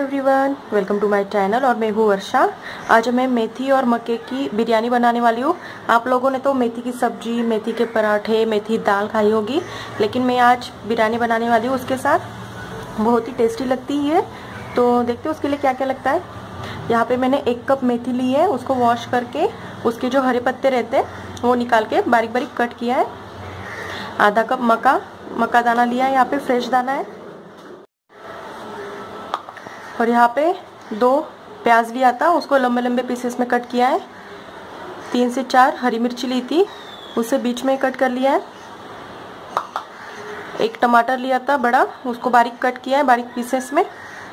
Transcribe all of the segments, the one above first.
Everyone, welcome to my channel और मैं हूँ वर्षा। आज मैं मेथी और मक्के की बिरयानी बनाने वाली हूँ। आप लोगों ने तो मेथी की सब्जी, मेथी के पराठे, मेथी दाल खाई होगी, लेकिन मैं आज बिरयानी बनाने वाली हूँ उसके साथ। बहुत ही टेस्टी लगती है। तो देखते हैं उसके लिए क्या क्या लगता है। यहाँ पे मैंने 1 कप मेथी ली है, उसको वॉश करके उसके जो हरे पत्ते रहते हैं वो निकाल के बारीक बारीक कट किया है। आधा कप मक्का दाना लिया है, यहाँ पे फ्रेश दाना है। और यहाँ पे 2 प्याज लिया था, उसको लंबे लंबे पीसेस में कट किया है। 3 से 4 हरी मिर्ची ली थी, उसे बीच में कट कर लिया है। 1 टमाटर लिया था बड़ा, उसको बारीक कट किया है बारीक पीसेस में।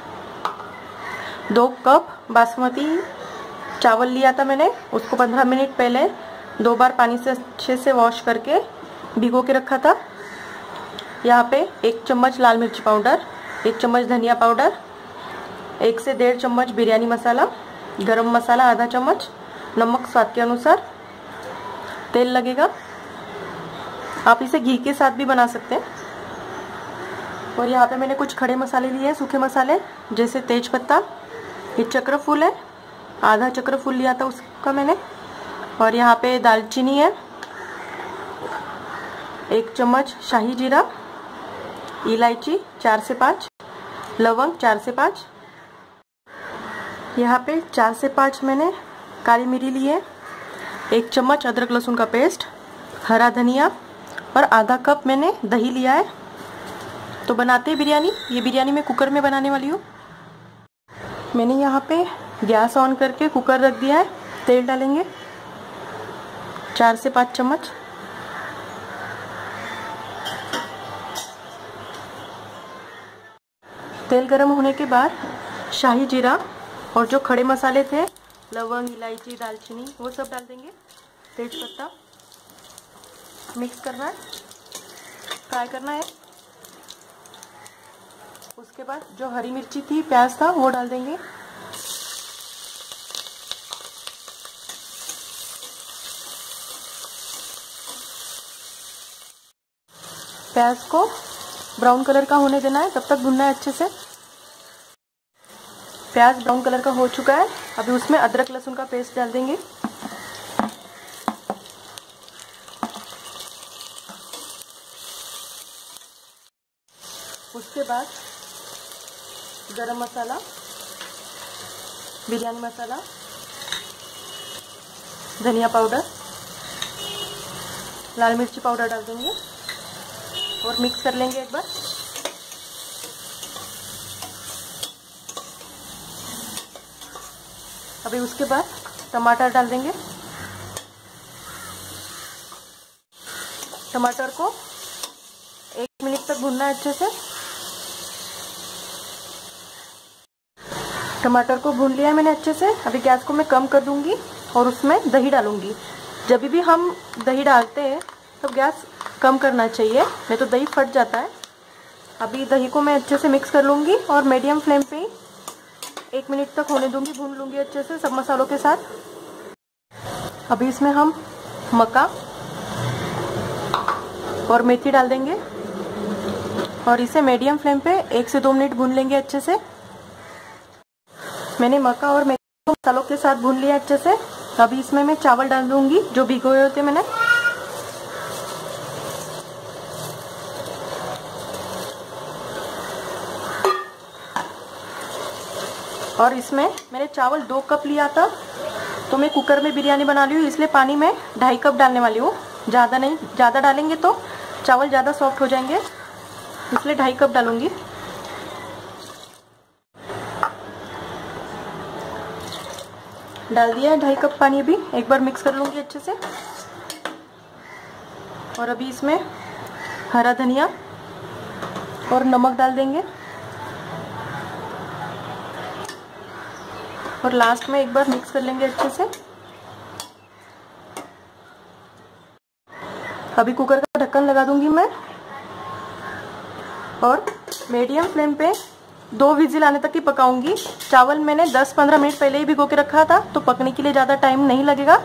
2 कप बासमती चावल लिया था मैंने, उसको 15 मिनट पहले 2 बार पानी से अच्छे से वॉश करके भिगो के रखा था। यहाँ पे 1 चम्मच लाल मिर्च पाउडर, 1 चम्मच धनिया पाउडर, 1 से 1.5 चम्मच बिरयानी मसाला, गरम मसाला आधा चम्मच, नमक स्वाद के अनुसार, तेल लगेगा। आप इसे घी के साथ भी बना सकते हैं। और यहाँ पे मैंने कुछ खड़े मसाले लिए हैं, सूखे मसाले, जैसे तेज पत्ता, ये चक्र फूल है, आधा चक्र फूल लिया था उसका मैंने। और यहाँ पे दालचीनी है, 1 चम्मच शाही जीरा, इलायची 4 से 5, लवंग 4 से 5। यहाँ पे 4 से 5 मैंने काली मिरी ली है, 1 चम्मच अदरक लहसुन का पेस्ट, हरा धनिया और आधा कप मैंने दही लिया है। तो बनाते हैं बिरयानी। ये बिरयानी मैं कुकर में बनाने वाली हूँ। मैंने यहाँ पे गैस ऑन करके कुकर रख दिया है। तेल डालेंगे 4 से 5 चम्मच। तेल गरम होने के बाद शाही जीरा और जो खड़े मसाले थे, लवंग, इलायची, दालचीनी, वो सब डाल देंगे। तेज पत्ता मिक्स करना है, फ्राई करना है। उसके बाद जो हरी मिर्ची थी, प्याज था, वो डाल देंगे। प्याज को ब्राउन कलर का होने देना है, तब तक भुनना है अच्छे से। प्याज ब्राउन कलर का हो चुका है, अभी उसमें अदरक लहसुन का पेस्ट डाल देंगे। उसके बाद गरम मसाला, बिरयानी मसाला, धनिया पाउडर, लाल मिर्ची पाउडर डाल देंगे और मिक्स कर लेंगे एक बार। अभी उसके बाद टमाटर डाल देंगे। टमाटर को 1 मिनट तक भूनना है अच्छे से। टमाटर को भून लिया है मैंने अच्छे से। अभी गैस को मैं कम कर दूंगी और उसमें दही डालूंगी। जब भी हम दही डालते हैं तब गैस कम करना चाहिए, नहीं तो दही फट जाता है। अभी दही को मैं अच्छे से मिक्स कर लूंगी और मीडियम फ्लेम पे ही 1 मिनट तक होने दूंगी, भून लूंगी अच्छे से सब मसालों के साथ। अभी इसमें हम मक्का और मेथी डाल देंगे और इसे मीडियम फ्लेम पे 1 से 2 मिनट भून लेंगे अच्छे से। मैंने मक्का और मेथी को मसालों के साथ भून लिया अच्छे से। अभी इसमें मैं चावल डाल दूंगी जो भिगोए होते मैंने। और इसमें मैंने चावल 2 कप लिया था, तो मैं कुकर में बिरयानी बना ली हूँ, इसलिए पानी में 2.5 कप डालने वाली हूँ। ज़्यादा नहीं, ज़्यादा डालेंगे तो चावल ज़्यादा सॉफ्ट हो जाएंगे, इसलिए 2.5 कप डालूंगी। डाल दिया है 2.5 कप पानी। अभी एक बार मिक्स कर लूँगी अच्छे से। और अभी इसमें हरा धनिया और नमक डाल देंगे और लास्ट में एक बार मिक्स कर लेंगे अच्छे से। अभी कुकर का ढक्कन लगा दूंगी मैं और मीडियम फ्लेम पे 2 विजिल आने तक ही पकाऊंगी। चावल मैंने 10-15 मिनट पहले ही भिगो के रखा था, तो पकने के लिए ज़्यादा टाइम नहीं लगेगा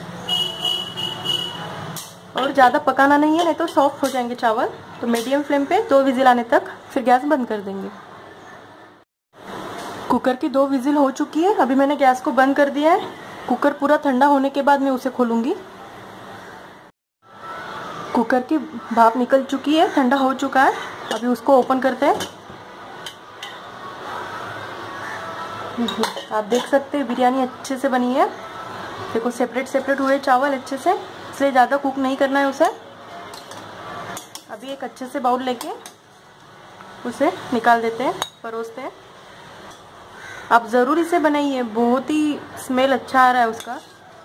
और ज़्यादा पकाना नहीं है, नहीं तो सॉफ्ट हो जाएंगे चावल। तो मीडियम फ्लेम पे 2 विजिल आने तक, फिर गैस बंद कर देंगे। कुकर की 2 विजिल हो चुकी है। अभी मैंने गैस को बंद कर दिया है। कुकर पूरा ठंडा होने के बाद मैं उसे खोलूंगी। कुकर की भाप निकल चुकी है, ठंडा हो चुका है। अभी उसको ओपन करते हैं। आप देख सकते हैं बिरयानी अच्छे से बनी है। देखो सेपरेट सेपरेट हुए चावल अच्छे से, इसलिए ज़्यादा कुक नहीं करना है उसे। अभी एक अच्छे से बाउल लेके उसे निकाल देते हैं, परोसते हैं। आप ज़रूर इसे बनाइए, बहुत ही स्मेल अच्छा आ रहा है उसका।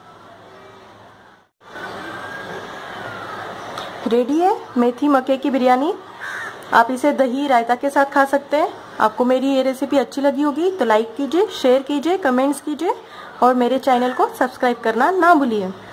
रेडी है मेथी मक्के की बिरयानी। आप इसे दही रायता के साथ खा सकते हैं। आपको मेरी ये रेसिपी अच्छी लगी होगी तो लाइक कीजिए, शेयर कीजिए, कमेंट्स कीजिए और मेरे चैनल को सब्सक्राइब करना ना भूलिए।